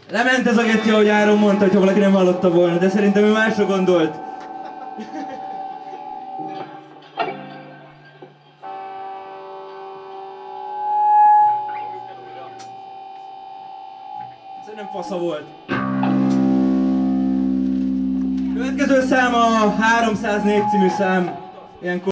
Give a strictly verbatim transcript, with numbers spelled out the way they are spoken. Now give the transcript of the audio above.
Lement ez a geci, ahogy Áron mondta, hogyha valaki nem hallotta volna, de szerintem ő másra gondolt. Szerintem fasza volt. Következő szám a háromszáznégy című szám. Ilyen